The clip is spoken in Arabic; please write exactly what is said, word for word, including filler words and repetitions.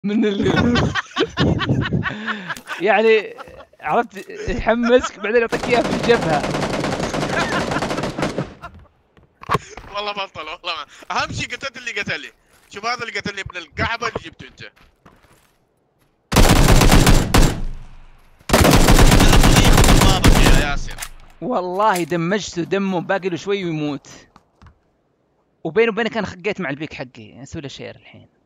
من ال يعني عرفت يحمسك بعدين يعطيك إياها في الجبهة. والله بطل والله ما. اهم شيء قتلت اللي قتلني. شوف هذا اللي قتلني ابن الكعبه اللي جبته انت. يا ياسر والله دمجته دمه باقي له شوي ويموت. وبيني وبينك انا خقيت مع البيك حقي، اسوي له شير الحين.